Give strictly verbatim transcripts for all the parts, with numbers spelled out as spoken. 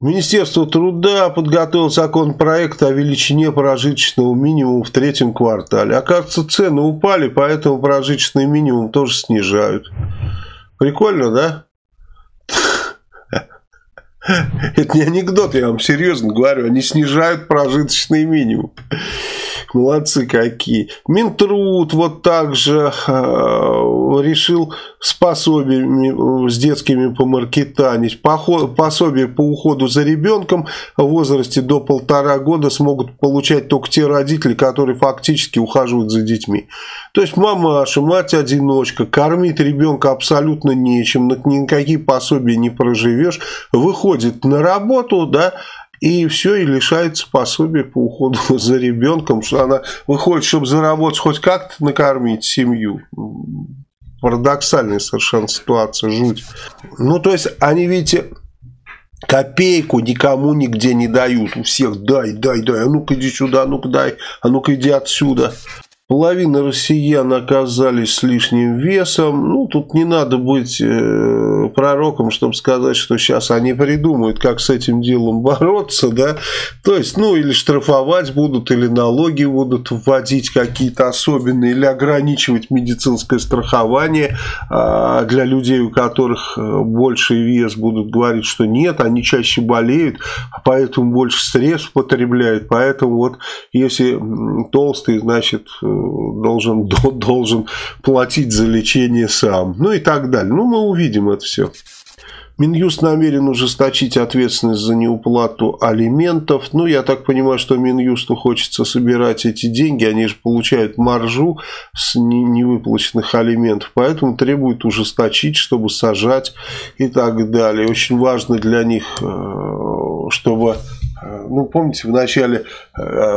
Министерство труда подготовило законопроект о величине прожиточного минимума в третьем квартале. Оказывается, цены упали, поэтому прожиточный минимум тоже снижают. Прикольно, да? Это не анекдот, я вам серьезно говорю. Они снижают прожиточный минимум. Молодцы какие. Минтруд вот так же э, решил с пособиями с детскими помаркетанить. Пособие по уходу за ребенком в возрасте до полтора года смогут получать только те родители, которые фактически ухаживают за детьми. То есть мамаша, мать-одиночка, кормит ребенка абсолютно нечем, никакие пособия не проживешь, выходит на работу, да, и все, и лишается пособия по уходу за ребенком, что она выходит, чтобы заработать хоть как-то накормить семью. Парадоксальная совершенно ситуация, жуть. Ну, то есть, они, видите, копейку никому нигде не дают. У всех дай, дай, дай, а ну-ка иди сюда, а ну-ка дай, а ну-ка иди отсюда. Половина россиян оказались с лишним весом. Ну, тут не надо быть э, пророком, чтобы сказать, что сейчас они придумают, как с этим делом бороться, да. То есть, ну, или штрафовать будут, или налоги будут вводить какие-то особенные, или ограничивать медицинское страхование э, для людей, у которых больший вес, будут говорить, что нет, они чаще болеют, поэтому больше средств потребляют. Поэтому вот, если толстый, значит, Должен, должен платить за лечение сам. Ну и так далее. Ну, мы увидим это все. Минюст намерен ужесточить ответственность за неуплату алиментов. Ну, я так понимаю, что Минюсту хочется собирать эти деньги. Они же получают маржу с невыплаченных алиментов. Поэтому требует ужесточить, чтобы сажать и так далее. Очень важно для них, чтобы... Ну, помните, вначале э,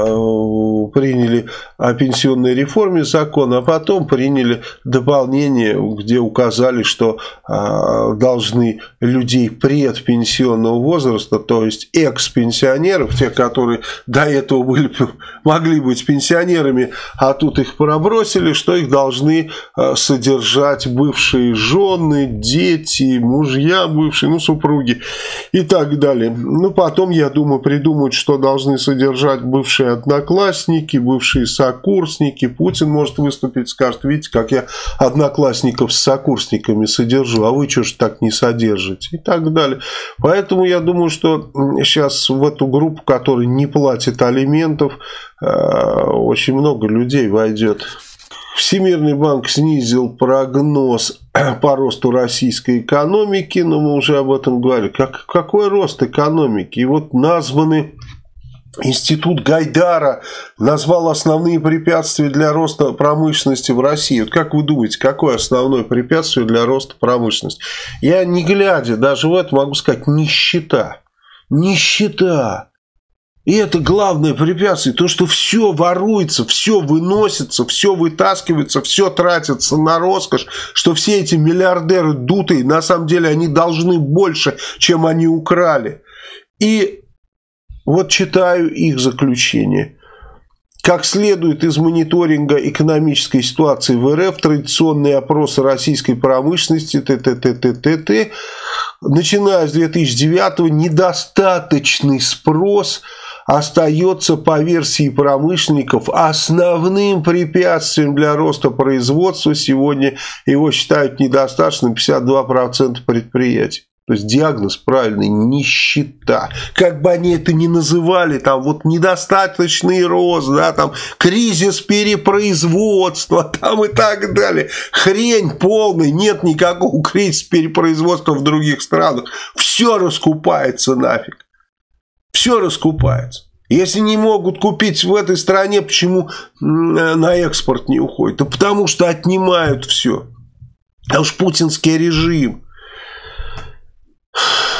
приняли о пенсионной реформе закон, а потом приняли дополнение, где указали, что э, должны людей предпенсионного возраста, то есть экс-пенсионеров, те, которые до этого были, могли быть пенсионерами, а тут их пробросили, что их должны э, содержать бывшие жены, дети, мужья бывшие, ну, супруги и так далее. Ну, потом, я думаю, придумают, что должны содержать бывшие одноклассники, бывшие сокурсники. Путин может выступить, скажет: видите, как я одноклассников с сокурсниками содержу, а вы что ж так не содержите, и так далее. Поэтому я думаю, что сейчас в эту группу, которая не платит алиментов, очень много людей войдет. Всемирный банк снизил прогноз по росту российской экономики, но мы уже об этом говорили. Как, какой рост экономики? И вот названы... Институт Гайдара назвал основные препятствия для роста промышленности в России. Вот как вы думаете, какое основное препятствие для роста промышленности? Я, не глядя даже в это, могу сказать: нищета. Нищета. И это главное препятствие, то, что все воруется, все выносится, все вытаскивается, все тратится на роскошь, что все эти миллиардеры дутые, на самом деле они должны больше, чем они украли. И вот читаю их заключение. Как следует из мониторинга экономической ситуации в РФ, традиционные опросы российской промышленности, т.т.т.т.т., начиная с две тысячи девятого, недостаточный спрос остается, по версии промышленников, основным препятствием для роста производства. Сегодня его считают недостаточным пятьдесят два процента предприятий. То есть диагноз правильный — нищета. Как бы они это ни называли, там вот недостаточный рост, да, там кризис перепроизводства, там и так далее. Хрень полная, нет никакого кризиса перепроизводства в других странах. Все раскупается нафиг. Все раскупается. Если не могут купить в этой стране, почему на экспорт не уходит? Да потому что отнимают все. А уж путинский режим.